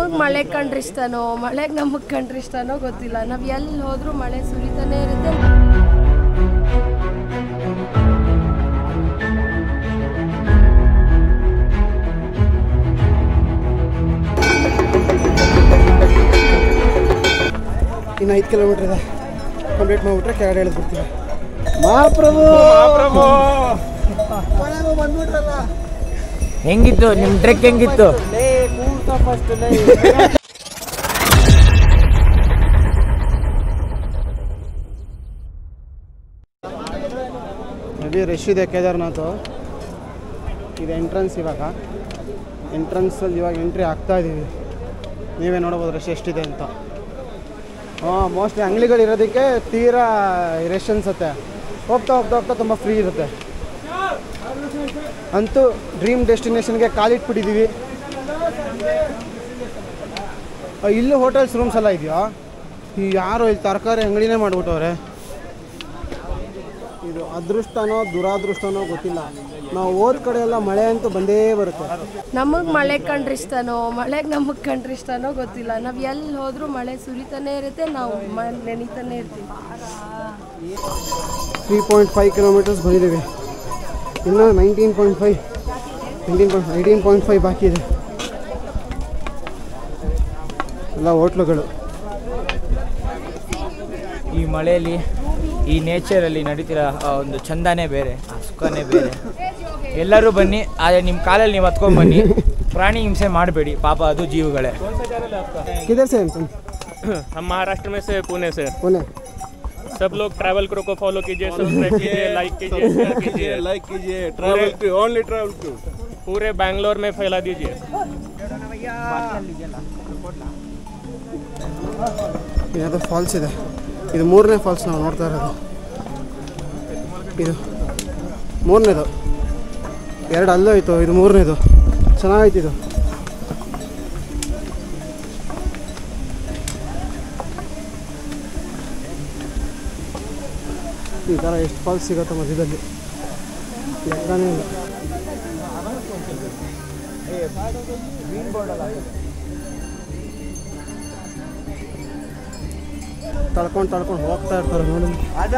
ನಮಗೆ ಮಳೆ ಕಂಡ್ರೆ ಇಷ್ಟನೋ ಮಳೆಗೆ ನಮಗೆ ಕಂಡ್ರೆ ಇಷ್ಟನೋ ಗೊತ್ತಿಲ್ಲ. ನಾವು ಎಲ್ಲಿ ಹೋದರೂ ಮಳೆ ಸುರಿತಾನೆ ಇರುತ್ತೆ. ಇನ್ನು 5 ಕಿಲೋಮೀಟರ್ ಇದೆ, ಕಂಪ್ಲೀಟ್ ಮಾಡಿಬಿಟ್ರೆ ಕೆಳಗಡೆ ಇಳಿದ್ಬಿಡ್ತೀವಿ. ಮಹಾಪ್ರಭು ಬಂದ್ಬಿಟ್ರಲ್ಲ. ಹೆಂಗಿತ್ತು ನಿಮ್ಮ ಟ್ರೆಕ್? ಹೆಂಗಿತ್ತು? ಹೆವಿ ರಶ್ ಇದೆ ಕೇದಾರ್ನಾಥ್. ಇದು ಎಂಟ್ರೆನ್ಸ್. ಇವಾಗ ಎಂಟ್ರೆನ್ಸಲ್ಲಿ ಇವಾಗ ಎಂಟ್ರಿ ಆಗ್ತಾ ಇದ್ದೀವಿ. ನೀವೇ ನೋಡ್ಬೋದು ರಶ್ ಎಷ್ಟಿದೆ ಅಂತ. ಮೋಸ್ಟ್ಲಿ ಅಂಗಡಿಗಳಿರೋದಕ್ಕೆ ತೀರಾ ರಶ್ ಅನ್ಸುತ್ತೆ. ಹೋಗ್ತಾ ಹೋಗ್ತಾ ಹೋಗ್ತಾ ತುಂಬ ಫ್ರೀ ಇರುತ್ತೆ. ಅಂತೂ ಡ್ರೀಮ್ ಡೆಸ್ಟಿನೇಷನ್ಗೆ ಕಾಲಿಟ್ಬಿಟ್ಟಿದ್ದೀವಿ. ಇಲ್ಲೂ ಹೋಟೆಲ್ಸ್ ರೂಮ್ಸ್ ಎಲ್ಲ ಇದೆಯಾ? ಈ ಯಾರು ಇಲ್ಲಿ ತರಕಾರಿ ಅಂಗಡಿನೇ ಮಾಡಿಬಿಟ್ಟವ್ರೆ. ಇದು ಅದೃಷ್ಟನೋ ದುರಾದೃಷ್ಟನೋ ಗೊತ್ತಿಲ್ಲ. ನಾವು ಹೋದ ಕಡೆ ಎಲ್ಲ ಮಳೆ ಅಂತೂ ಬಂದೇ ಬರುತ್ತೆ. ನಮಗೆ ಮಳೆ ಕಂಡ್ರೆ ಇಷ್ಟನೋ ಮಳೆಗೆ ನಮಗೆ ಕಂಡ್ರೆ ಇಷ್ಟನೋ ಗೊತ್ತಿಲ್ಲ. ನಾವು ಎಲ್ಲಿ ಹೋದರೂ ಮಳೆ ಸುರಿತಾನೆ ಇರುತ್ತೆ, ನಾವು ನೆನೀತಾನೆ ಇರ್ತೀವಿ. 3.5 ಕಿಲೋಮೀಟರ್ಸ್ ಬಂದಿದ್ದೀವಿ. ಇನ್ನು 18.5 ಬಾಕಿ ಇದೆ. ಎಲ್ಲ ಹೋಟ್ಲುಗಳು. ಈ ಮಳೆಯಲ್ಲಿ ಈ ನೇಚರಲ್ಲಿ ನಡೀತಿರೋ ಒಂದು ಚಂದನೇ ಬೇರೆ, ಆ ಸುಖನೇ ಬೇರೆ. ಎಲ್ಲರೂ ಬನ್ನಿ, ಆದರೆ ನಿಮ್ಮ ಕಾಲಲ್ಲಿ ನೀವು ಹತ್ಕೊಂಡು ಬನ್ನಿ. ಪ್ರಾಣಿ ಹಿಂಸೆ ಮಾಡಬೇಡಿ, ಪಾಪ ಅದು ಜೀವಗಳೇ. किधर से हम महाराष्ट्र में से, पुणे से। पुणे। सब लोग ट्रैवल करो को फॉलो कीजिए, सब्सक्राइब कीजिए, लाइक कीजिए, शेयर कीजिए, लाइक कीजिए। Travel to only travel to पूरे बैंगलोर में फैला दीजिए। ಇದು ಫಾಲ್ಸ್ ಇದೆ. ಇದು 3ನೇ ಫಾಲ್ಸ್ ನಾವು ನೋಡ್ತಾ ಇರೋದು. ಇದು 3ನೇದು, 2 ಅಲ್ಲೋಯ್ತು, ಇದು 3ನೇದು. ಚೆನ್ನಾಗೈತಿ ಇದು. ಈ ಥರ ಎಷ್ಟು ಫಾಲ್ಸ್ ಸಿಗುತ್ತೆ ಮಧ್ಯದಲ್ಲಿ, ಲೆಕ್ಕನೇ ಇಲ್ಲ. ತಳ್ಕೊಂಡು ಹೋಗ್ತಾ ಇರ್ತಾರೆ ನೋಡಿ.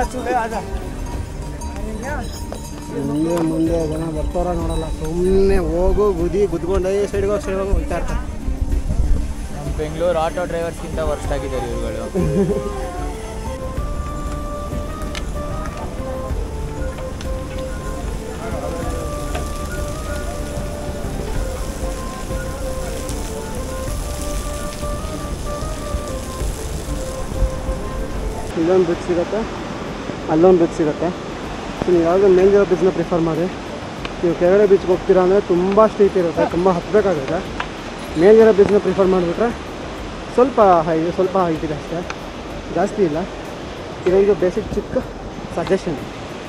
ಮುಂದೆ ಜನ ಬರ್ತಾರ ನೋಡಲ್ಲ, ಸುಮ್ಮನೆ ಹೋಗು ಗುದ್ಕೊಂಡು ಸೈಡ್ಗೆ ಹೋಗ್ತಾ ಇರ್ತಾರೆ. ನಮ್ಮ ಬೆಂಗಳೂರು ಆಟೋ ಡ್ರೈವರ್ಸ್ಗಿಂತ ವರ್ಸ್ಟ್ ಆಗಿದ್ದಾರೆ ಇವುಗಳು. ಇಲ್ಲೊಂದು ಬ್ರಿಡ್ಜ್ ಸಿಗುತ್ತೆ, ಅಲ್ಲೊಂದು ಬ್ರಿಡ್ಜ್ ಸಿಗುತ್ತೆ. ಸೊ ನೀವು ಯಾವುದೋ ಮೇಲಿರೋ ಬ್ರಿಡ್ಜ್ನ ಪ್ರಿಫರ್ ಮಾಡಿ. ನೀವು ಕೆಳಗಡೆ ಬ್ರಿಡ್ಜ್ಗೆ ಹೋಗ್ತೀರಾ ಅಂದರೆ ತುಂಬ ಸ್ಟ್ರೀಟ್ ಇರುತ್ತೆ, ತುಂಬ ಹತ್ತಬೇಕಾಗುತ್ತೆ. ಮೇಲಿರೋ ಬ್ರಿಡ್ಜ್ನ ಪ್ರಿಫರ್ ಮಾಡಿಬಿಟ್ರೆ ಸ್ವಲ್ಪ ಹೈಟ್ ಇದೆ ಅಷ್ಟೇ, ಜಾಸ್ತಿ ಇಲ್ಲ. ಇದೊಂದು ಬೇಸಿಕ್ ಚಿಕ್ಕ ಸಜೆಷನ್.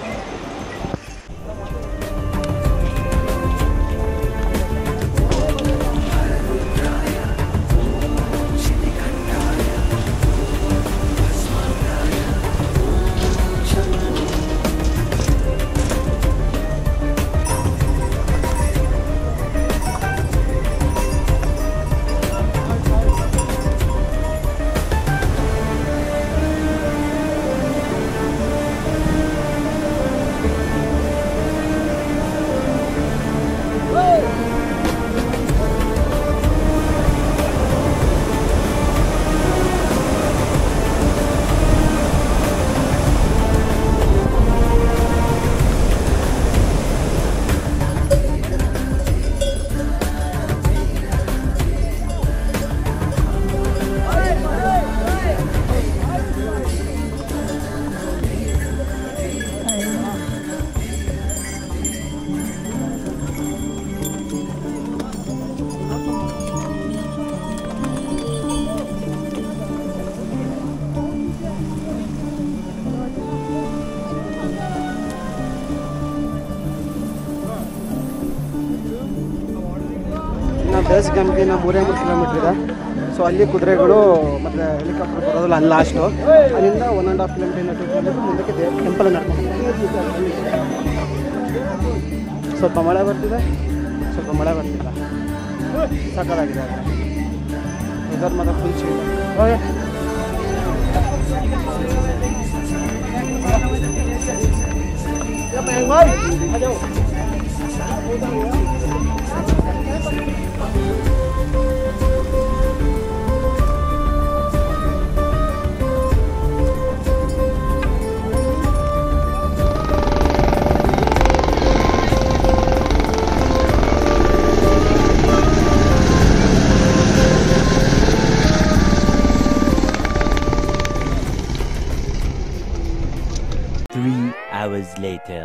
ಬೇಸ್ ಗಂಟಿನ 3 ಕಿಲೋಮೀಟ್ರ್ ಇದೆ. ಸೊ ಅಲ್ಲಿ ಕುದುರೆಗಳು ಮತ್ತು ಹೆಲಿಕಾಪ್ಟರ್ ಬರೋದಿಲ್ಲ, ಅಲ್ಲಿ ಲಾಸ್ಟು. ಅಲ್ಲಿಂದ 1.5 ಕಿಲೋಮೀಟರ್ 2 ಕಿಲೋಮೀಟರ್ ಮುಂದಕ್ಕೆ ಟೆಂಪಲ್ ನಡ್ಕೊಂಡು. ಸ್ವಲ್ಪ ಮಳೆ ಬರ್ತಿದೆ, ಸ್ವಲ್ಪ ಮಳೆ ಬರ್ತಿಲ್ಲ. ಸಕ್ಕತ್ತಾಗಿದೆ. ವೆದರ್ ಮಾತ್ರ full change okay. Hours later.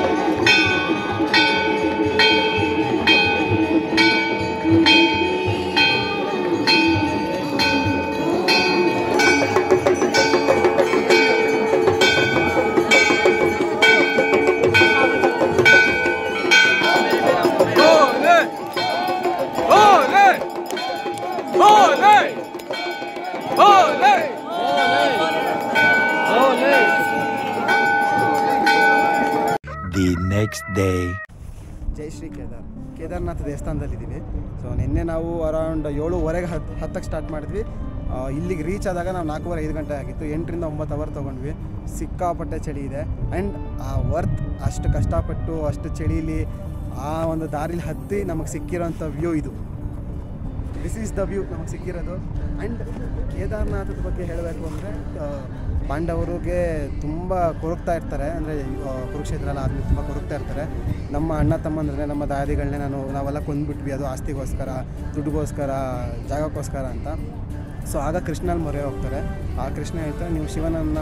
The next day. ಜೈ ಶ್ರೀ ಕೇದಾರ್ನಾಥ ದೇವಸ್ಥಾನದಲ್ಲಿದ್ದೀವಿ. ಸೊ ನಿನ್ನೆ ನಾವು ಅರೌಂಡ್ 7:30 10ಕ್ಕೆ ಸ್ಟಾರ್ಟ್ ಮಾಡಿದ್ವಿ. ಇಲ್ಲಿಗೆ ರೀಚ್ ಆದಾಗ ನಾವು 4:30 5 ಗಂಟೆ ಆಗಿತ್ತು. 8ರಿಂದ 9 ಅವರ್ ತೊಗೊಂಡ್ವಿ. ಸಿಕ್ಕಾಪಟ್ಟೆ ಚಳಿ ಇದೆ. ಆ್ಯಂಡ್ ಆ ವರ್ತ್ ಅಷ್ಟು ಕಷ್ಟಪಟ್ಟು ಅಷ್ಟು ಚಳೀಲಿ ಆ ಒಂದು ದಾರಿಲಿ ಹತ್ತಿ ನಮಗೆ ಸಿಕ್ಕಿರೋಂಥ ವ್ಯೂ ಇದು. ದಿಸ್ ಈಸ್ ದ ವ್ಯೂ ನಮಗೆ ಸಿಕ್ಕಿರೋದು. ಆ್ಯಂಡ್ ಕೇದಾರ್ನಾಥದ ಬಗ್ಗೆ ಹೇಳಬೇಕು ಅಂದರೆ ಪಾಂಡವರಿಗೆ ತುಂಬ ಕೊರಗ್ತಾ ಇರ್ತಾರೆ. ಅಂದರೆ ಕುರುಕ್ಷೇತ್ರ ಎಲ್ಲ ಆದಮೇಲೆ ತುಂಬ ಕೊರಗ್ತಾ ಇರ್ತಾರೆ. ನಮ್ಮ ಅಣ್ಣ ತಮ್ಮಂದ್ರೆ ನಮ್ಮ ದಾದಿಗಳನ್ನೇ ನಾವೆಲ್ಲ ಕೊಂದುಬಿಟ್ವಿ, ಅದು ಆಸ್ತಿಗೋಸ್ಕರ, ದುಡ್ಡುಗೋಸ್ಕರ, ಜಾಗಕ್ಕೋಸ್ಕರ ಅಂತ. ಸೊ ಆಗ ಕೃಷ್ಣಲ್ಲಿ ಮೊರೆ ಹೋಗ್ತಾರೆ. ಆ ಕೃಷ್ಣ ಹೇಳ್ತಾರೆ, ನೀವು ಶಿವನನ್ನು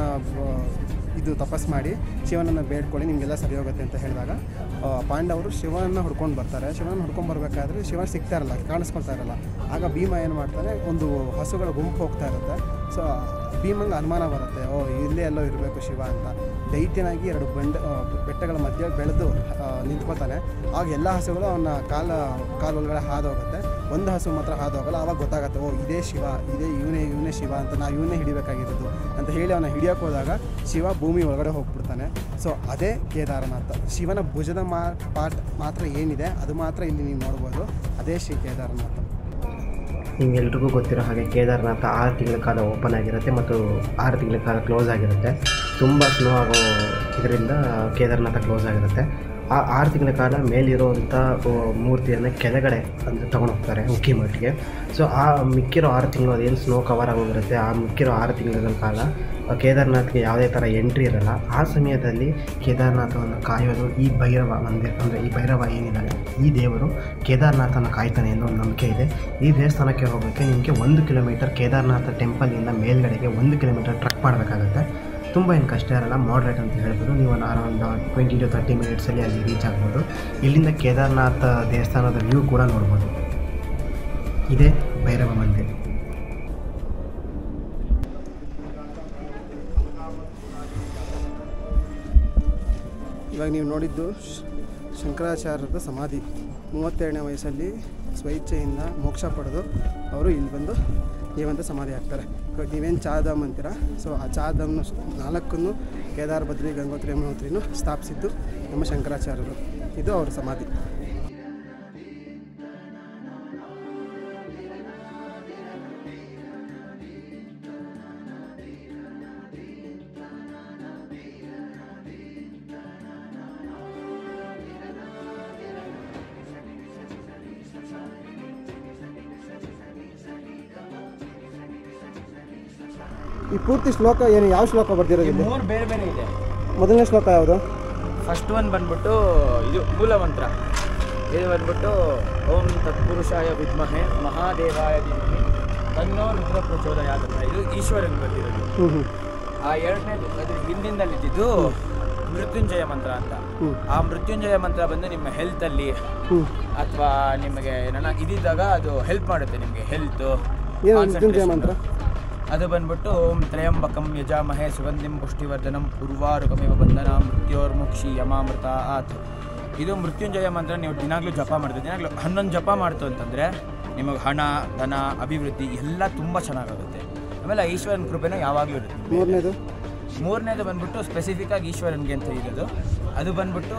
ಇದು ತಪಸ್ ಮಾಡಿ ಶಿವನನ್ನು ಬೇಡ್ಕೊಳ್ಳಿ, ನಿಮಗೆಲ್ಲ ಸರಿ ಹೋಗುತ್ತೆ ಅಂತ ಹೇಳಿದಾಗ ಪಾಂಡವರು ಶಿವನನ್ನು ಹುಡ್ಕೊಂಡು ಬರ್ತಾರೆ. ಶಿವನನ್ನು ಹುಡ್ಕೊಂಡು ಬರಬೇಕಾದ್ರೆ ಶಿವ ಸಿಗ್ತಾ ಇರಲ್ಲ, ಕಾಣಿಸ್ಕೊಳ್ತಾ ಇರಲ್ಲ. ಆಗ ಭೀಮ ಏನು ಮಾಡ್ತಾನೆ, ಒಂದು ಹಸುಗಳ ಗುಂಪು ಹೋಗ್ತಾ ಇರುತ್ತೆ. ಸೊ ಭೀಮಂಗೆ ಅನುಮಾನ ಬರುತ್ತೆ, ಇಲ್ಲೇ ಎಲ್ಲೋ ಇರಬೇಕು ಶಿವ ಅಂತ. ದೈತ್ಯನಾಗಿ 2 ಬೆಟ್ಟಗಳ ಮಧ್ಯೆ ಬೆಳೆದು ನಿಂತ್ಕೋತಾನೆ. ಆಗ ಎಲ್ಲ ಹಸುಗಳು ಅವನ ಕಾಲು ಒಳಗಡೆ ಹಾದು ಹೋಗುತ್ತೆ. ಒಂದು ಹಸು ಮಾತ್ರ ಹಾದು ಹೋಗಲ್ಲ. ಆವಾಗ ಗೊತ್ತಾಗುತ್ತೆ, ಇದೇ ಶಿವ, ಇವನೇ ಶಿವ ಅಂತ, ನಾವು ಇವನ್ನೇ ಹಿಡಿಬೇಕಾಗಿರೋದು ಅಂತ ಹೇಳಿ ಅವನ ಹಿಡಿಯೋಕೆ ಹೋದಾಗ ಶಿವ ಭೂಮಿ ಒಳಗಡೆ ಹೋಗ್ಬಿಡ್ತಾನೆ. ಸೊ ಅದೇ ಕೇದಾರನಾಥ. ಶಿವನ ಭುಜದ ಪಾರ್ಟ್ ಮಾತ್ರ ಏನಿದೆ ಅದು ಮಾತ್ರ ಇಲ್ಲಿ ನೀವು ನೋಡ್ಬೋದು. ಅದೇ ಶ್ರೀ ಕೇದಾರನಾಥ. ನಿಮ್ಗೆಲ್ರಿಗೂ ಗೊತ್ತಿರೋ ಹಾಗೆ ಕೇದಾರನಾಥ 6 ತಿಂಗಳ ಕಾಲ ಓಪನ್ ಆಗಿರುತ್ತೆ ಮತ್ತು 6 ತಿಂಗಳ ಕಾಲ ಕ್ಲೋಸ್ ಆಗಿರುತ್ತೆ. ತುಂಬ ಸ್ನೋ ಆಗೋ ಇದರಿಂದ ಕೇದಾರನಾಥ ಕ್ಲೋಸ್ ಆಗಿರುತ್ತೆ. ಆ 6 ತಿಂಗಳ ಕಾಲ ಮೇಲಿರುವಂಥ ಮೂರ್ತಿಯನ್ನು ಕೆಳಗಡೆ ಅಂದರೆ ತೊಗೊಂಡೋಗ್ತಾರೆ ಉಕ್ಕಿ ಮಟ್ಟಿಗೆ. ಸೊ ಆ ಮಿಕ್ಕಿರೋ 6 ತಿಂಗಳು ಅದೇನು ಸ್ನೋ ಕವರ್ ಆಗೋಗಿರುತ್ತೆ, ಆ ಮಿಕ್ಕಿರೋ 6 ತಿಂಗಳ ಕಾಲ ಕೇದಾರ್ನಾಥ್ಗೆ ಯಾವುದೇ ಥರ ಎಂಟ್ರಿ ಇರಲ್ಲ. ಆ ಸಮಯದಲ್ಲಿ ಕೇದಾರನಾಥವನ್ನು ಕಾಯೋದು ಈ ಭೈರವ ಮಂದಿರ, ಅಂದರೆ ಈ ಭೈರವ ಏನಿದ್ದಾರೆ ಈ ದೇವರು ಕೇದಾರ್ನಾಥನ ಕಾಯ್ತಾನೆ ಅನ್ನೋ ಒಂದು ನಂಬಿಕೆ ಇದೆ. ಈ ದೇವಸ್ಥಾನಕ್ಕೆ ಹೋಗೋಕ್ಕೆ ನಿಮಗೆ 1 ಕಿಲೋಮೀಟರ್ ಕೇದಾರ್ನಾಥ ಟೆಂಪಲಿಂದ ಮೇಲ್ಗಡೆಗೆ 1 ಕಿಲೋಮೀಟರ್ ಟ್ರಕ್ ಮಾಡಬೇಕಾಗುತ್ತೆ. ತುಂಬ ಏನು ಕಷ್ಟ ಇರಲ್ಲ, ಮಾಡ್ರೇಟ್ ಅಂತ ಹೇಳ್ಬೋದು. ನೀವು ಅರೌಂಡ್ 20 to 30 ಮಿನಿಟ್ಸಲ್ಲಿ ಅಲ್ಲಿ ರೀಚ್ ಆಗ್ಬೋದು. ಇಲ್ಲಿಂದ ಕೇದಾರ್ನಾಥ ದೇವಸ್ಥಾನದ ವ್ಯೂ ಕೂಡ ನೋಡ್ಬೋದು. ಇದೇ ಭೈರವ ಮಂದಿರ. ಇವಾಗ ನೀವು ನೋಡಿದ್ದು ಶಂಕರಾಚಾರ್ಯರ ಸಮಾಧಿ. 32ನೇ ವಯಸ್ಸಲ್ಲಿ ಸ್ವಇಚ್ಛೆಯಿಂದ ಮೋಕ್ಷ ಪಡೆದು ಅವರು ಇಲ್ಲಿ ಬಂದು ಜೀವಂತ ಸಮಾಧಿ ಆಗ್ತಾರೆ. ಇವಾಗ ನೀವೇನು ಚಾಧಾಮ್ ಅಂತೀರ, ಸೊ ಆ ಚಾಧಾಮ್ನ 4 ಕೇದಾರ, ಬದ್ರಿ, ಗಂಗೋತ್ರಿ, ಯಮುನೋತ್ರಿನೂ ಸ್ಥಾಪಿಸಿದ್ದು ನಮ್ಮ ಶಂಕರಾಚಾರ್ಯರು. ಇದು ಅವ್ರ ಸಮಾಧಿ. ಈ ಪೂರ್ತಿ ಶ್ಲೋಕ ಏನು, ಯಾವ ಶ್ಲೋಕ ಬರ್ದಿರೋದು? 3 ಬೇರೆ ಬೇರೆ ಇದೆ. ಮೊದಲನೇ ಶ್ಲೋಕ ಯಾವುದು? ಫಸ್ಟ್ ಒನ್ ಬಂದ್ಬಿಟ್ಟು ಇದು ಮೂಲ ಮಂತ್ರ. ಇದು ಬಂದ್ಬಿಟ್ಟು ಓಂ ತತ್ಪುರುಷಾಯ ವಿದ್ಮಹೆ ಮಹಾದೇವಾಯ ಧೀಮಹಿ ತನ್ನೋ ರುದ್ರ ಪ್ರಚೋದಯಾತ್ ಅಂತ. ಇದು ಈಶ್ವರನ್ ಬರ್ದಿರೋದು. ಆ 2ನೇದು ಅದ್ರ ಹಿಂದಿಂದಲ್ಲಿದ್ದು ಮೃತ್ಯುಂಜಯ ಮಂತ್ರ ಅಂತ. ಆ ಮೃತ್ಯುಂಜಯ ಮಂತ್ರ ಬಂದು ನಿಮ್ಮ ಹೆಲ್ತಲ್ಲಿ ಅಥವಾ ನಿಮಗೆ ಏನಾರ ಇದ್ದಾಗ ಅದು ಹೆಲ್ಪ್ ಮಾಡುತ್ತೆ ನಿಮಗೆ ಹೆಲ್ತ್. ಮೃತ್ಯುಂಜಯ ಮಂತ್ರ ಅದು ಬಂದ್ಬಿಟ್ಟು ಓಂ ತ್ರಯಂಬಕಂ ಯಜಾಮಹೇ ಸುಗಂಧಿಂ ಪುಷ್ಟಿವರ್ಧನಂ ಉರ್ವಾರುಕಮಿವ ಬಂಧನ ಮೃತ್ಯೋರ್ಮುಕ್ಷಿ ಯಮಾಮೃತ ಆತ್. ಇದು ಮೃತ್ಯುಂಜಯ ಮಂತ್ರ ನೀವು ದಿನಾಗಲೂ ಜಪ ಮಾಡ್ತೀವಿ. ದಿನಾಗಲೂ 11 ಜಪ ಮಾಡ್ತು ಅಂತಂದರೆ ನಿಮಗೆ ಹಣ, ಧನ, ಅಭಿವೃದ್ಧಿ ಎಲ್ಲ ತುಂಬ ಚೆನ್ನಾಗಾಗುತ್ತೆ. ಆಮೇಲೆ ಈಶ್ವರನ ಕೃಪೆನೂ ಯಾವಾಗಲೂ ಇರುತ್ತೆ. ಮೂರನೇದು ಬಂದ್ಬಿಟ್ಟು ಸ್ಪೆಸಿಫಿಕ್ಕಾಗಿ ಈಶ್ವರನಿಗೆ ಅಂತ ಇರೋದು. ಅದು ಬಂದ್ಬಿಟ್ಟು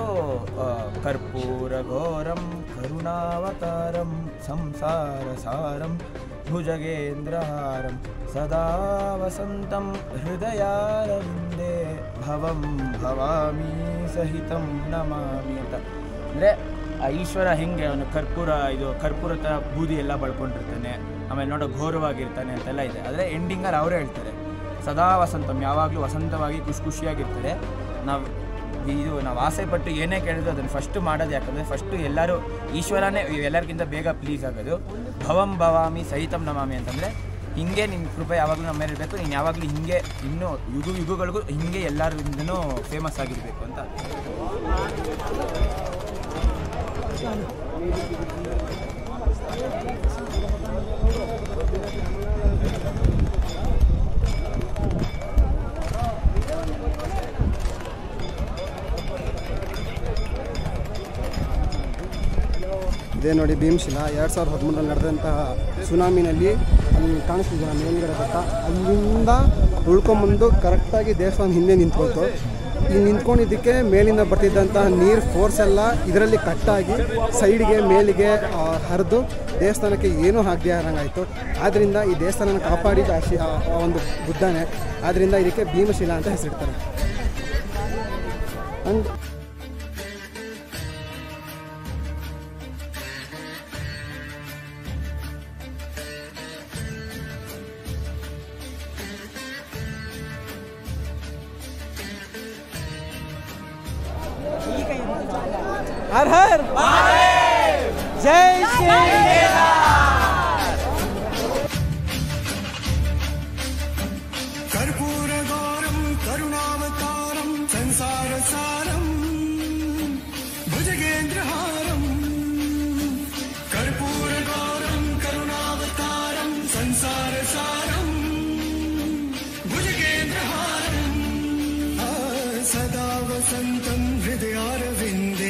ಕರ್ಪೂರ ಘೋರಂ ಕರುಣಾವತಾರಂ ಸಂಸಾರ ಸಾರಂ ಭುಜಗೇಂದ್ರಹಾರಂ ಸದಾ ವಸಂತಂ ಹೃದಯಾರವಿಂದೇ ಭವಂ ಭವಾಮಿ ಸಹಿತಂ ನಮಾಮಿ ಅಂತ. ಅಂದರೆ ಆ ಈಶ್ವರ ಹೆಂಗೆ ಅವನು ಕರ್ಪೂರ ಥರ ಬೂದಿ ಎಲ್ಲ ಬಳ್ಕೊಂಡಿರ್ತಾನೆ, ಆಮೇಲೆ ನೋಡೋ ಘೋರವಾಗಿರ್ತಾನೆ ಅಂತೆಲ್ಲ ಇದೆ. ಆದರೆ ಎಂಡಿಂಗಲ್ಲಿ ಅವರೇ ಹೇಳ್ತಾರೆ ಸದಾ ವಸಂತಂ, ಯಾವಾಗಲೂ ವಸಂತವಾಗಿ ಖುಷಿಯಾಗಿರ್ತಾರೆ. ನಾವು ಆಸೆ ಪಟ್ಟು ಏನೇ ಕೇಳಿದ್ರು ಅದನ್ನು ಫಸ್ಟು ಮಾಡೋದು ಯಾಕಂದರೆ ಫಸ್ಟು ಎಲ್ಲರೂ ಈಶ್ವರನೇ ಎಲ್ಲರಿಗಿಂತ ಬೇಗ ಪ್ಲೀಸ್ ಆಗೋದು. ಭವಂ ಭವಾಮಿ ಸಹಿತಂ ನಮಾಮಿ ಅಂತಂದರೆ ಹಿಂಗೆ ನಿನ್ನ ಕೃಪೆ ಯಾವಾಗಲೂ ನಮ್ಮ ಮೇಲೆ ಇರಬೇಕು, ನೀನು ಯಾವಾಗಲೂ ಹಿಂಗೆ ಇನ್ನೂ ಯುಗಗಳಿಗೂ ಹಿಂಗೆ ಎಲ್ಲರಿಂದನೂ ಫೇಮಸ್ ಆಗಿರಬೇಕು ಅಂತ. ಇದೇ ನೋಡಿ ಭೀಮಶಿಲಾ 2013ರಲ್ಲಿ ನಡೆದಂತಹ ಸುನಾಮಿನಲ್ಲಿ ಅಲ್ಲಿ ಕಾಣಿಸ್ತಿದ್ದೆ ನಾನು ಮೇಲ್ಗಡೆ ಬೆಟ್ಟ, ಅಲ್ಲಿಂದ ಉಳ್ಕೊಂಬಂದು ಕರೆಕ್ಟಾಗಿ ದೇವಸ್ಥಾನ ಹಿಂದೆ ನಿಂತ್ಕೊಳ್ತು. ಈ ನಿಂತ್ಕೊಂಡಿದ್ದಕ್ಕೆ ಮೇಲಿಂದ ಬರ್ತಿದ್ದಂತಹ ನೀರು ಫೋರ್ಸ್ ಎಲ್ಲ ಇದರಲ್ಲಿ ಕಟ್ಟಾಗಿ ಸೈಡ್ಗೆ ಮೇಲಿಗೆ ಹರಿದು ದೇವಸ್ಥಾನಕ್ಕೆ ಏನೂ ಆಗದೆ ಇರೋಂಗಾಯಿತು. ಆದ್ದರಿಂದ ಈ ದೇವಸ್ಥಾನನ ಕಾಪಾಡಿದ ಒಂದು ಬುದ್ಧನೇ, ಆದ್ದರಿಂದ ಇದಕ್ಕೆ ಭೀಮಶಿಲಾ ಅಂತ ಹೆಸರಿಡ್ತಾರೆ. हर हर जय श्री कर्पूर गौरम करुणावतारम संसार सारम भुजगेंद्रहारम कर्पूर गौरम करुणावतारम संसार सारम भुजगेंद्रहारम सदा वसंतम हृदयारविंदे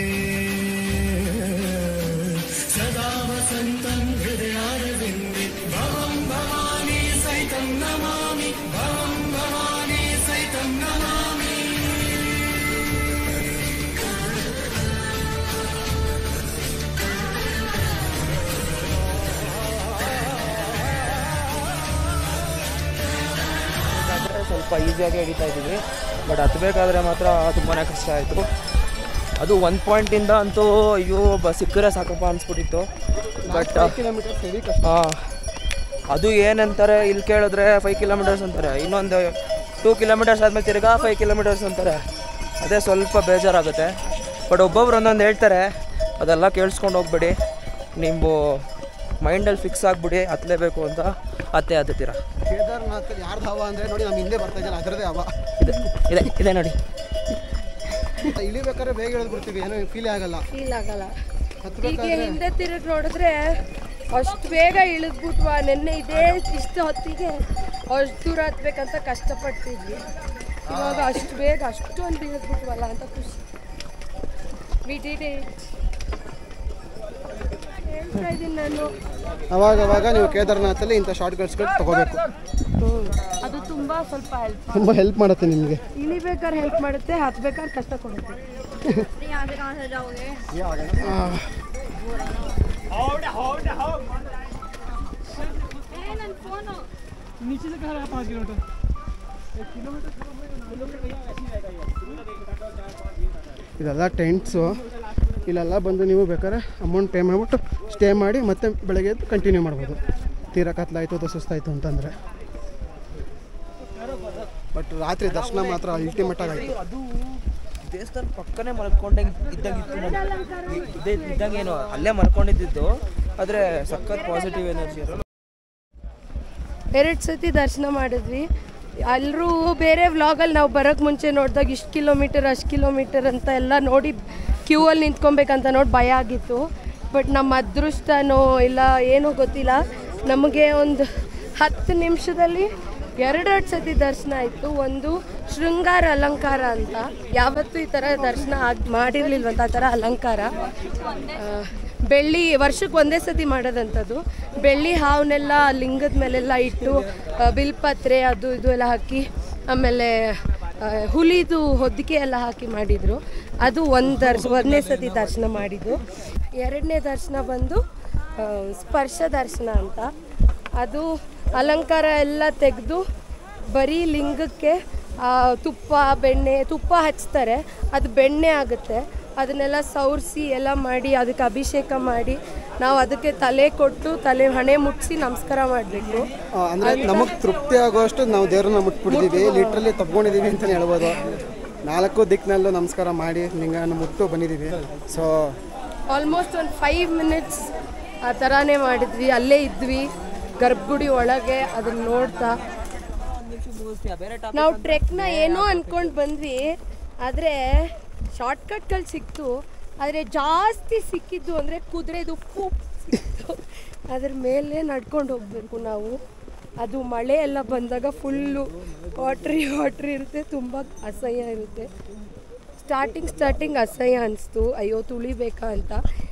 ಸ್ವಲ್ಪ ಈಸಿಯಾಗಿ ಹಿಡಿತಾ ಇದ್ದೀವಿ, ಬಟ್ ಹತ್ತಬೇಕಾದ್ರೆ ಮಾತ್ರ ತುಂಬಾ ಕಷ್ಟ ಆಯಿತು. ಅದು ಒಂದು ಪಾಯಿಂಟಿಂದ ಅಂತೂ ಅಯ್ಯೋ ಸಿಕ್ಕರೆ ಸಾಕಪ್ಪ ಅನಿಸ್ಬಿಟ್ಟಿತ್ತು. ಬಟ್ ಹಾಂ, ಅದು ಏನಂತಾರೆ ಇಲ್ಲಿ ಕೇಳಿದ್ರೆ 5 ಕಿಲೋಮೀಟರ್ಸ್ ಅಂತಾರೆ, ಇನ್ನೊಂದು 2 ಕಿಲೋಮೀಟರ್ಸ್ ಆದಮೇಲೆ ತಿರ್ಗಾ 5 ಕಿಲೋಮೀಟರ್ಸ್ ಅಂತಾರೆ. ಅದೇ ಸ್ವಲ್ಪ ಬೇಜಾರಾಗುತ್ತೆ. ಬಟ್ ಒಬ್ಬೊಬ್ರು ಒಂದೊಂದು ಹೇಳ್ತಾರೆ, ಅದೆಲ್ಲ ಕೇಳಿಸ್ಕೊಂಡು ಹೋಗ್ಬೇಡಿ, ನೀವು ಮೈಂಡಲ್ಲಿ ಫಿಕ್ಸ್ ಆಗಿಬಿಡಿ ಹತ್ತಲೇಬೇಕು ಅಂತ ಹತ್ತೀರಾ. ಕೇದಾರ್ನಾಥ್ ಯಾರ್ದು ಹವ ಅಂದರೆ ನೋಡಿ, ನಮ್ಮ ಹಿಂದೆ ಬರ್ತಾ ಇದ್ದಲ್ಲ ಅದರದೇ ಹವ ಇದೆ ನೋಡಿ. ಇಳಿಬೇಕಾದ್ರೆ ಬೇಗ ಇಳಿದ್ಬಿಡ್ತೀವಿ, ಏನೋ ಫೀಲ್ ಆಗಲ್ಲ. ಈಗ ಹಿಂದೆ ತಿರುಗಿ ನೋಡಿದ್ರೆ ಅಷ್ಟು ಬೇಗ ಇಳಿದ್ಬಿಟ್ವಾ. ನೆನ್ನೆ ಇದೇ ಇಷ್ಟು ಹೊತ್ತಿಗೆ ಅಷ್ಟು ದೂರ ಹತ್ಬೇಕಂತ ಕಷ್ಟಪಡ್ತಿದ್ವಿ, ಇವಾಗ ಅಷ್ಟು ಬೇಗ ಅಷ್ಟೊಂದು ಇಳಿದ್ಬಿಟ್ವಲ್ಲ ಅಂತ ಖುಷಿ. ಹೇಳ್ತಾ ಇದ್ದೀನಿ ನಾನು. ಅವಾಗ ನೀವು ಕೇದಾರ್ನಾಥಲ್ಲಿ ಇಂಥ ಶಾರ್ಟ್ಕಟ್ಸ್ಗಳು ತಗೋಬೇಕು. ಅದು ತುಂಬ ಹೆಲ್ಪ್ ಮಾಡುತ್ತೆ ನಿಮಗೆ. ಇಳಿಬೇಕಾದ್ರೆ ಹೆಲ್ಪ್ ಮಾಡುತ್ತೆ, ಹತ್ಬೇಕಾದ್ರೆ ಕಷ್ಟ ಕೊಡುತ್ತೆ. ಇದೆಲ್ಲ ಟೆಂಟ್ಸು, ಇಲ್ಲೆಲ್ಲ ಬಂದು ನೀವು ಬೇಕಾದ್ರೆ ಅಮೌಂಟ್ ಪೇ ಮಾಡಿಬಿಟ್ಟು ಸ್ಟೇ ಮಾಡಿ ಮತ್ತೆ ಬೆಳಗ್ಗೆ ಎದ್ದು ಕಂಟಿನ್ಯೂ ಮಾಡ್ಬೋದು. ತೀರಾ ಕತ್ಲಾಯಿತು ಅಥವಾ ಸುಸ್ತಾಯಿತು ಅಂತಂದರೆ. ಬಟ್ ರಾತ್ರಿ ದರ್ಶನ ಮಾತ್ರ ಅಲ್ಟಿಮೇಟ್ ಆಗಾಯಿತು. ಅದು ದೇವಸ್ಥಾನ ಪಕ್ಕನೇ ಮಲ್ಕೊಂಡಂಗೆ ಇದ್ದಂಗೇನು ಅಲ್ಲೇ ಮಲ್ಕೊಂಡಿದ್ದು, ಆದರೆ ಸಖತ್ ಪಾಸಿಟಿವ್ ಎನರ್ಜಿ. 2 ಸತಿ ದರ್ಶನ ಮಾಡಿದ್ವಿ. ಎಲ್ಲರೂ ಬೇರೆ ವ್ಲಾಗಲ್ಲಿ ನಾವು ಬರೋಕ್ಕೆ ಮುಂಚೆ ನೋಡಿದಾಗ ಇಷ್ಟು ಕಿಲೋಮೀಟರ್ ಅಷ್ಟು ಕಿಲೋಮೀಟರ್ ಅಂತ ಎಲ್ಲ ನೋಡಿ ಕ್ಯೂ ಅಲ್ಲಿ ನಿಂತ್ಕೊಬೇಕಂತ ನೋಡಿ ಭಯ ಆಗಿತ್ತು. ಬಟ್ ನಮ್ಮ ಅದೃಷ್ಟನೋ ಇಲ್ಲ ಏನೋ ಗೊತ್ತಿಲ್ಲ, ನಮಗೆ ಒಂದು 10 ನಿಮಿಷದಲ್ಲಿ 2 ಸತಿ ದರ್ಶನ ಆಯಿತು. ಒಂದು ಶೃಂಗಾರ ಅಲಂಕಾರ ಅಂತ, ಯಾವತ್ತೂ ಈ ಥರ ದರ್ಶನ ಮಾಡಿರಲಿಲ್ವಂತ ಆ ಥರ ಅಲಂಕಾರ. ಬೆಳ್ಳಿ ವರ್ಷಕ್ಕೆ ಒಂದೇ ಸತಿ ಮಾಡೋದಂಥದ್ದು. ಬೆಳ್ಳಿ ಹಾವನ್ನೆಲ್ಲ ಲಿಂಗದ ಮೇಲೆಲ್ಲ ಇಟ್ಟು ಬಿಲ್ಪತ್ರೆ ಅದು ಇದು ಎಲ್ಲ ಹಾಕಿ, ಆಮೇಲೆ ಹುಲಿದು ಹೊದಿಕೆ ಎಲ್ಲ ಹಾಕಿ ಮಾಡಿದರು. ಅದು ಒಂದನೇ ಸತಿ ದರ್ಶನ ಮಾಡಿದ್ದು. 2ನೇ ದರ್ಶನ ಬಂದು ಸ್ಪರ್ಶ ದರ್ಶನ ಅಂತ. ಅದು ಅಲಂಕಾರ ಎಲ್ಲ ತೆಗೆದು ಬರೀ ಲಿಂಗಕ್ಕೆ ತುಪ್ಪ ಬೆಣ್ಣೆ ತುಪ್ಪ ಹಚ್ತಾರೆ, ಅದು ಬೆಣ್ಣೆ ಆಗುತ್ತೆ. ಅದನ್ನೆಲ್ಲ ಸವರಿಸಿ ಎಲ್ಲ ಮಾಡಿ ಅದಕ್ಕೆ ಅಭಿಷೇಕ ಮಾಡಿ ನಾವು ಅದಕ್ಕೆ ತಲೆ ಕೊಟ್ಟು ತಲೆ ಹಣೆ ಮುಟ್ಟಿಸಿ ನಮಸ್ಕಾರ ಮಾಡಬೇಕು. ಅಂದರೆ ನಮಗೆ ತೃಪ್ತಿ ಆಗೋಷ್ಟು ನಾವು ದೇವ್ರನ್ನ ಮುಟ್ಬಿಟ್ಟಿದ್ದೀವಿ, ಲಿಟ್ರಲಿ ತಗೊಂಡಿದ್ದೀವಿ ಅಂತಲೇ ಹೇಳ್ಬೋದು. 4 ದಿಕ್ಕಿನಲ್ಲೂ ನಮಸ್ಕಾರ ಮಾಡಿ ಲಿಂಗನ ಮುಟ್ಟು ಬಂದಿದ್ದೀವಿ. ಸೊ ಆಲ್ಮೋಸ್ಟ್ ಒಂದು 5 ಮಿನಿಟ್ಸ್ ಆ ಥರನೇ ಮಾಡಿದ್ವಿ, ಅಲ್ಲೇ ಇದ್ವಿ ಗರ್ಭಗುಡಿ ಒಳಗೆ ಅದನ್ನ ನೋಡ್ತಾ. ನಾವು ಟ್ರೆಕ್ನ ಏನೋ ಅಂದ್ಕೊಂಡು ಬಂದ್ವಿ, ಆದರೆ ಶಾರ್ಟ್ಕಟ್ಗಳು ಸಿಕ್ತು. ಆದರೆ ಜಾಸ್ತಿ ಸಿಕ್ಕಿದ್ದು ಅಂದರೆ ಕುದುರೆದು ಸಿಕ್ತು, ಅದ್ರ ಮೇಲೆ ನಡ್ಕೊಂಡು ಹೋಗಬೇಕು ನಾವು. ಅದು ಮಳೆ ಎಲ್ಲ ಬಂದಾಗ ಫುಲ್ಲು ವಾಟ್ರಿ ಇರುತ್ತೆ, ತುಂಬ ಅಸಹ್ಯ ಇರುತ್ತೆ. ಸ್ಟಾರ್ಟಿಂಗ್ ಅಸಹ್ಯ ಅನಿಸ್ತು, ಅಯ್ಯೋ ತುಳಿಬೇಕಾ ಅಂತ.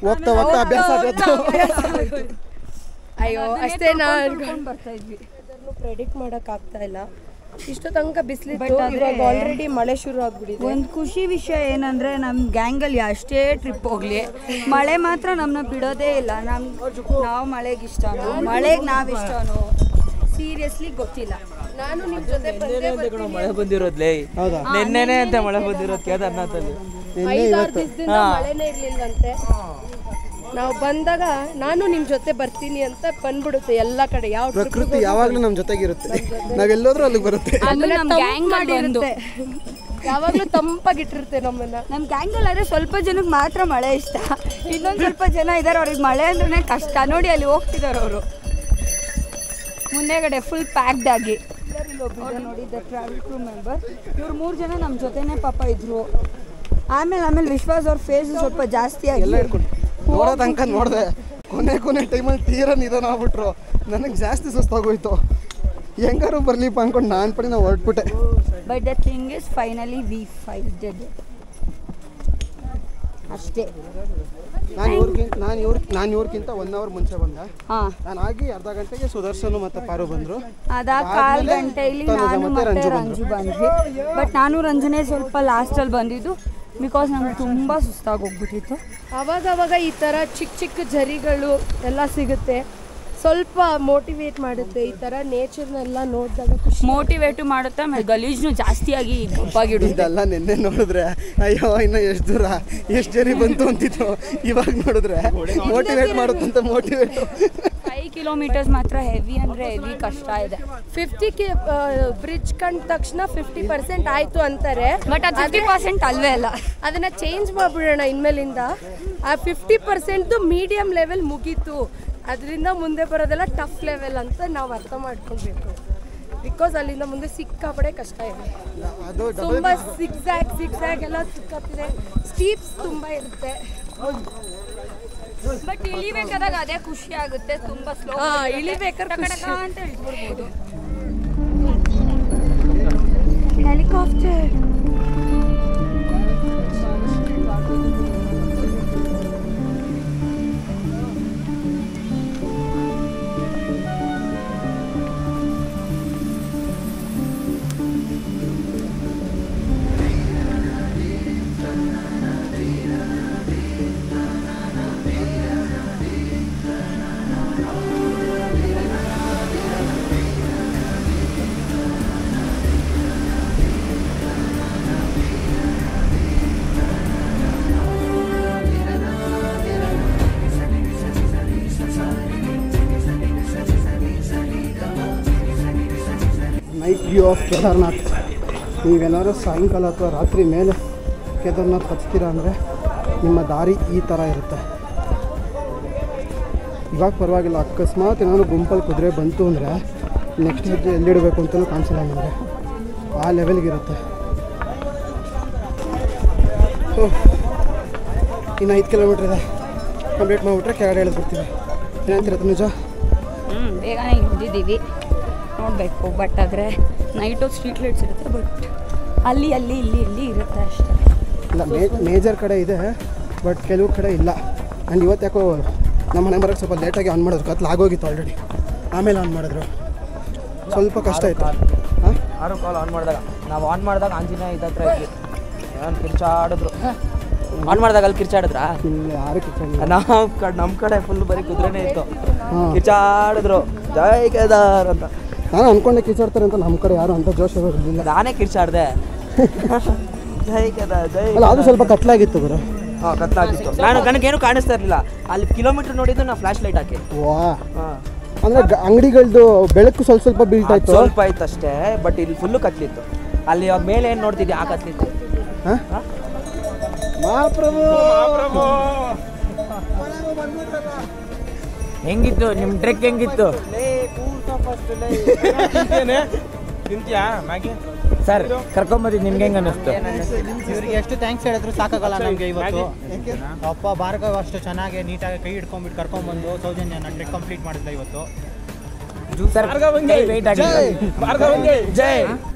ಅಯ್ಯೋ ಅಷ್ಟೇ ನಾವು ಬರ್ತಾ ಇದ್ವಿ. ಅದನ್ನು ಪ್ರೆಡಿಕ್ಟ್ ಮಾಡೋಕ್ಕಾಗ್ತಾ ಇಲ್ಲ. ಇಷ್ಟು ತನಕ ಬಿಸಿಲಿತ್ತು, ಇವಾಗ ಆಲ್ರೆಡಿ ಮಳೆ ಶುರು ಆಗ್ಬಿಟ್ಟಿದೆ. ಒಂದು ಖುಷಿ ವಿಷಯ ಏನಂದರೆ ನಮ್ಮ ಗ್ಯಾಂಗಲ್ಲಿ ಅಷ್ಟೇ ಟ್ರಿಪ್ ಹೋಗಲಿ ಮಳೆ ಮಾತ್ರ ನಮ್ಮನ್ನ ಬಿಡೋದೇ ಇಲ್ಲ. ನಾವು ಮಳೆಗೆ ಇಷ್ಟನೋ ಮಳೆಗೆ ನಾವು ಇಷ್ಟನೋ ಸೀರಿಯಸ್ಲಿ ಗೊತ್ತಿಲ್ಲ. ನಾನು ನಿಮ್ಮ ಜೊತೆ ಮಳೆ ಬಂದಿರೋದ್ಲೇ ನಿನ್ನೆನೆ ಅಂತ ಮಳೆ ಬಂದಿರೋದು ಕೇದಾರ್ನಾಥಲ್ಲಿ. 5-6 ದಿವಸದಿಂದ ಮಳೆನೇ ಇರ್ಲಿಲ್ವಂತೆ. ನಾವು ಬಂದಾಗ ನಾನು ನಿಮ್ಮ ಜೊತೆ ಬರ್ತೀನಿ ಅಂತ ಬಂದ್ಬಿಡುತ್ತೆ ಎಲ್ಲ ಕಡೆ. ಯಾವ ಪ್ರಕೃತಿ ಯಾವಾಗಲೂ ನಮ್ಮ ಜೊತೆಗಿರುತ್ತೆ, ನಾವೆಲ್ಲೋದ್ರೂ ಅಲ್ಲಿಗೆ ಬರುತ್ತೆ. ಯಾವಾಗಲೂ ತಂಪಾಗಿಟ್ಟಿರುತ್ತೆ ನಮ್ಮನ್ನ. ನಮ್ಮ ಗ್ಯಾಂಗಲ್ಲಿ ಆದರೆ ಸ್ವಲ್ಪ ಜನಕ್ಕೆ ಮಾತ್ರ ಮಳೆ ಇಷ್ಟ, ಇನ್ನೊಂದು ಸ್ವಲ್ಪ ಜನ ಇದ್ದಾರೆ ಅವ್ರಿಗೆ ಮಳೆ ಅಂದ್ರೆ ಕಷ್ಟ. ನೋಡಿ ಅಲ್ಲಿ ಹೋಗ್ತಿದ್ದಾರೆ ಅವರು ಮುಂದೆಗಡೆ ಫುಲ್ ಪ್ಯಾಕ್ಡ್ ಆಗಿ. ನೋಡಿ ದ ಟ್ರಾವೆಲ್ ಕ್ರೂ ಮೆಂಬರ್ ಇವ್ರು 3 ಜನ ನಮ್ಮ ಜೊತೆನೇ ಪಾಪ ಇದ್ರು. ಆಮೇಲೆ ವಿಶ್ವಾಸ್ ಅವ್ರ ಫೇಸ್ ಸ್ವಲ್ಪ ಜಾಸ್ತಿ ಆಗಿ ನೋಡೋ ತನಕ ನೋಡಿದೆ. ಕೊನೆ ಟೈಮಲ್ಲಿ ತೀರಾ ನಿಧಾನ ಆಗ್ಬಿಟ್ರು. ನನಗೆ ಜಾಸ್ತಿ ಸುಸ್ತಾಗೋಯ್ತು. ಹೆಂಗಾರು ಬರ್ಲಿಪ್ಪ ಅನ್ಕೊಂಡು ನಾನು ಪಡಿ ನಾವು ಹೊರಟ್ಬಿಟ್ಟೆ. But the thing is finally we fighted ಅಷ್ಟೇ. ನಾನು ಇವ್ರಿಗಿಂತ 1 ಅವರ್ ಮುಂಚೆ ಬಂದೆ. ನಾನು ಆಗಿ ಅರ್ಧ ಗಂಟೆಗೆ ಸುದರ್ಶನ್ ಮತ್ತು ಪಾರು ಬಂದರು. ಅದಾದ 1/4 ಗಂಟೆಯಲ್ಲಿ ನಾನು ಮತ್ತೆ ರಂಜು ಬಂದ್ವಿ. ಬಟ್ ನಾನು ರಂಜನೆ ಸ್ವಲ್ಪ ಲಾಸ್ಟಲ್ಲಿ ಬಂದಿದ್ದು ಬಿಕಾಸ್ ನಮ್ಗೆ ತುಂಬ ಸುಸ್ತಾಗಿ ಹೋಗ್ಬಿಟ್ಟಿತ್ತು. ಅವಾಗ ಈ ಥರ ಚಿಕ್ಕ ಜರಿಗಳು ಎಲ್ಲ ಸಿಗುತ್ತೆ, ಸ್ವಲ್ಪ ಮೋಟಿವೇಟ್ ಮಾಡುತ್ತೆ. ಈ ಥರ ನೇಚರ್ನೆಲ್ಲ ನೋಡಿದಾಗ ಮೋಟಿವೇಟು ಮಾಡುತ್ತೆ. ಆಮೇಲೆ ಗಲೀಜ್ನು ಜಾಸ್ತಿಯಾಗಿ ಗಪ್ಪಾಗಿಡು. ಇದೆಲ್ಲ ನಿನ್ನೆ ನೋಡಿದ್ರೆ ಅಯ್ಯೋ ಇನ್ನು ಎಷ್ಟು ದೂರ ಎಷ್ಟು ಜರಿ ಬಂತು ಅಂತಿತ್ತು. ಇವಾಗ ನೋಡಿದ್ರೆ ಮೋಟಿವೇಟ್ ಮಾಡುತ್ತಂತ ಮೋಟಿವೇಟು. 5 ಕಿಲೋಮೀಟರ್ಸ್ ಮಾತ್ರ ಹೆವಿ ಅಂದರೆ ಹೆವಿ ಕಷ್ಟ ಇದೆ. 50 ಬ್ರಿಡ್ಜ್ ಕಂಡ ತಕ್ಷಣ 50% ಆಯಿತು ಅಂತಾರೆ. ಬಟ್ ಅದು 50% ಅಲ್ವೇ ಅಲ್ಲ. ಅದನ್ನು ಚೇಂಜ್ ಮಾಡಿಬಿಡೋಣ ಇನ್ಮೇಲಿಂದ. ಆ 50% ಮೀಡಿಯಮ್ ಲೆವೆಲ್ ಮುಗೀತು, ಅದರಿಂದ ಮುಂದೆ ಬರೋದೆಲ್ಲ ಟಫ್ ಲೆವೆಲ್ ಅಂತ ನಾವು ಅರ್ಥ ಮಾಡ್ಕೊಳ್ಬೇಕು. ಬಿಕಾಸ್ ಅಲ್ಲಿಂದ ಮುಂದೆ ಸಿಕ್ಕಾಪಡೆ ಕಷ್ಟ ಇದೆ. ತುಂಬ ಸಿಕ್ಸಾಗ್ ಎಲ್ಲ ಸಿಕ್ಕಾಗ್ತಿದೆ. ಸ್ಟೀಪ್ಸ್ ತುಂಬ ಇರುತ್ತೆ. ಬಟ್ ಇಳಿಬೇಕಾದಾಗ ಅದೇ ಖುಷಿ ಆಗುತ್ತೆ. ತುಂಬ ಸ್ಲೋ ಇಳಿಬೇಕಾದ್ರೆ ಅಂತ ಹೇಳ್ಬಿಡ್ಬೋದು. Helicopter night view of Kedarnath. ನೀವೆಲ್ಲರೂ ಸಾಯಂಕಾಲ ಅಥವಾ ರಾತ್ರಿ ಮೇಲೆ ಕೇದಾರ್ನಾಥ್ ಹತ್ತೀರಾ ಅಂದರೆ ನಿಮ್ಮ ದಾರಿ ಈ ಥರ ಇರುತ್ತೆ. ಇವಾಗ ಪರವಾಗಿಲ್ಲ, ಅಕಸ್ಮಾತ್ ಏನಾದರೂ ಗುಂಪಲ್ಲಿ ಕುದುರೆ ಬಂತು ಅಂದರೆ ನೆಕ್ಸ್ಟ್ ಹೆಜ್ಜೆ ಎಲ್ಲಿಡಬೇಕು ಅಂತಲೂ ಕಾಣಿಸಲ್ಲ ನನಗೆ, ಆ ಲೆವೆಲ್ಗಿರುತ್ತೆ. ಇನ್ನು 5 ಕಿಲೋಮೀಟ್ರ್ ಇದೆ, ಕಂಪ್ಲೀಟ್ ಮಾಡಿಬಿಟ್ರೆ ಕೆಳಗಡೆ ಇಳಿದ್ಬಿಡ್ತೀವಿ. ಏನಂತಿರುತ್ತೆ ನಿಜ? ಬೇಗನೆ ಇಳಿದಿದ್ದೀವಿ, ನೋಡಬೇಕು. ಬಟ್ ಆದರೆ ನೈಟು ಸ್ಟ್ರೀಟ್ ಲೈಟ್ಸ್ ಇರುತ್ತೆ, ಬಟ್ ಅಲ್ಲಿ ಇಲ್ಲಿ ಇರುತ್ತೆ ಅಷ್ಟೇ. ಇಲ್ಲ, ಮೇಜರ್ ಕಡೆ ಇದೆ, ಬಟ್ ಕೆಲವು ಕಡೆ ಇಲ್ಲ. ಆ್ಯಂಡ್ ಇವತ್ತು ಯಾಕೋ ನಮ್ಮ ಮನೆ ಬರೋಕ್ಕೆ ಸ್ವಲ್ಪ ಲೇಟಾಗಿ ಆನ್ ಮಾಡಿದ್ರು, ಕತ್ಲು ಆಗೋಗಿತ್ತು ಆಲ್ರೆಡಿ. ಆಮೇಲೆ ಆನ್ ಮಾಡಿದ್ರು, ಸ್ವಲ್ಪ ಕಷ್ಟ ಆಯಿತು. ಯಾರು ಕಾಲ್ ಆನ್ ಮಾಡಿದಾಗ ಆಂಜನೇಯ ಇದತ್ರ ಇದ್ವಿ, ನಾನು ಕಿರ್ಚಾಡಿದ್ರು. ಆನ್ ಮಾಡಿದಾಗ ಅಲ್ಲಿ ಕಿರ್ಚಾಡಿದ್ರಾ? ಯಾರು ಕಿರ್ಚಾಡಿಲ್ಲ. ನಮ್ಮ ಕಡೆ ಫುಲ್ ಬರೀ ಕುದುರೆನೇ ಇತ್ತು, ಕಿರ್ಚಾಡಿದ್ರು. ಜೈ ಕೇದಾರ್ ಅಂತ. ನಾನು ಅನ್ಕೊಂಡೆ ಕಿರ್ಚಾಡ್ತಾರೆ ಅಂತ, ನಮ್ಮ ಕಡೆ ಯಾರು ಅಂತ ಜೋಶ್ ಇರಲಿಲ್ಲ. ನಾನೇ ಕಿರ್ಚಾಡ್ದೆ ಜೈ ಕೇದಾರ್ ಜೈ. ಅಲ್ಲ ಅದು ಸ್ವಲ್ಪ ಕತ್ಲಾಗಿತ್ತು ಗುರು. ಹಾಂ ಕತ್ಲಾಗಿತ್ತು. ನನಗೇನು ಕಾಣಿಸ್ತಾ ಇರಲಿಲ್ಲ. ಅಲ್ಲಿ ಕಿಲೋಮೀಟರ್ ನೋಡಿದ್ದು ನಾ ಫ್ಲಾಶ್ ಲೈಟ್ ಹಾಕಿ. ವಾ ಅಂದರೆ ಅಂಗಡಿಗಳದ್ದು ಬೆಳಕು ಸ್ವಲ್ಪ ಬೀಳ್ತಾ ಇತ್ತು. ಸ್ವಲ್ಪ ಇತ್ತು ಅಷ್ಟೇ, ಬಟ್ ಇಲ್ಲಿ ಫುಲ್ಲು ಕತ್ಲಿತ್ತು. ಅಲ್ಲಿ ಅವಾಗ ಮೇಲೆ ಏನು ನೋಡ್ತಿದ್ದೆ ಆ ಕತ್ಲಿತ್ತು. ಮಹಾಪ್ರಭು ಹೆಂಗಿತ್ತು ನಿಮ್ಮ ಟ್ರೆಕ್ ಹೆಂಗಿತ್ತು ಸರ್? ಕರ್ಕೊಂಬಂದಿದ್ದು ನಿಮ್ಗೆ ಹೆಂಗೆ ಅನ್ನಿಸ್ತು? ಇವ್ರಿಗೆ ಎಷ್ಟು ಥ್ಯಾಂಕ್ಸ್ ಹೇಳಿದ್ರು ಸಾಕಾಗಲ್ಲ ನಮಗೆ ಇವತ್ತು. ಅಪ್ಪ ಭಾರ್ಗವ್ ಅಷ್ಟು ಚೆನ್ನಾಗಿ ನೀಟಾಗಿ ಕೈ ಹಿಡ್ಕೊಂಡ್ಬಿಟ್ಟು ಕರ್ಕೊಂಡ್ಬಂದು ಸೌಜನ್ಯನ ಟ್ರೆಕ್ ಕಂಪ್ಲೀಟ್ ಮಾಡಿದ್ದ ಇವತ್ತು. ಸರ್ ಕೈ ವೆಯ್ಟ್ ಆಗಿ ಜೈ